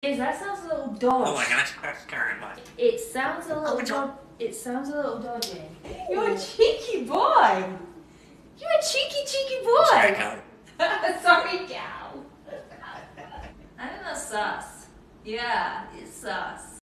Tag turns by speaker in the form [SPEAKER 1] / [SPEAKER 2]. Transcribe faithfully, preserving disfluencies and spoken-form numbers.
[SPEAKER 1] is that sounds a little dodgy.
[SPEAKER 2] Oh my gosh, that's terrifying.
[SPEAKER 1] It sounds a little
[SPEAKER 2] Oh,
[SPEAKER 1] dod It sounds a little dodgy.
[SPEAKER 3] You're a cheeky boy. You're a cheeky, cheeky boy.
[SPEAKER 2] Sorry, Kelly.
[SPEAKER 3] Sorry, cow.
[SPEAKER 1] I think that's sus. Yeah, it's sus.